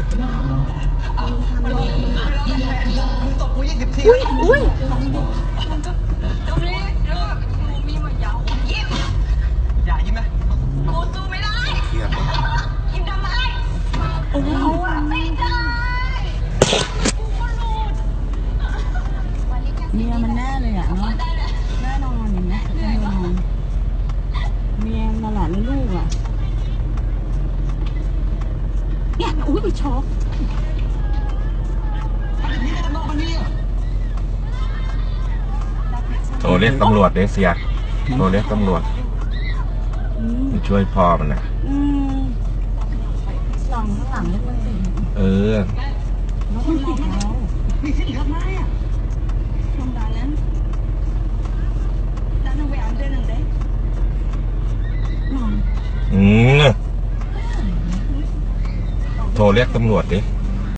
ตบกู20 ทีอุ้ยตรงนี้เลิกดูมีมันยาวยิ้มอย่ายิ้มนะกูสู้ไม่ได้เครียดเลยยิ้มทำไมโอ้โหไม่ได้กูก็รู้เมียมันแน่เลยอ่ะเนาะแน่นอนอย่างเงี้ยแน่นอนเมียมาหลานและลูกอ่ะเนี่ยอุ้ยไปช็อกโทรเรียกตำรวจเดี๋ยวเสียโทรเรียกตำรวจช่วยพ่อมันนะหลังข้างหลังด้วยสิแล้วมันติดเรามีสิ่งทำไมอ่ะทำได้แล้วด้านนู้นไปอ่านเรื่องนึงได้โทรเรียกตำรวจดิ